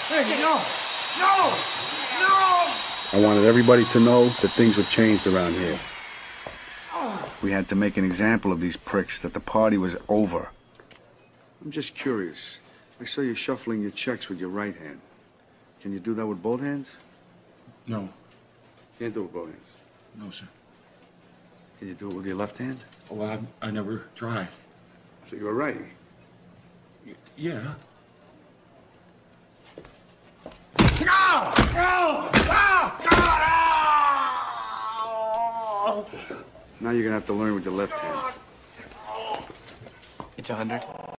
Hey, no! No! No! I wanted everybody to know that things were changed around here. We had to make an example of these pricks, that the party was over. I'm just curious. I saw you shuffling your checks with your right hand. Can you do that with both hands? No. Can't do it with both hands. No, sir. Can you do it with your left hand? Oh, I never tried. So you're a righty. Yeah. No! No! No! No! Now you're gonna have to learn with your left hand. It's 100.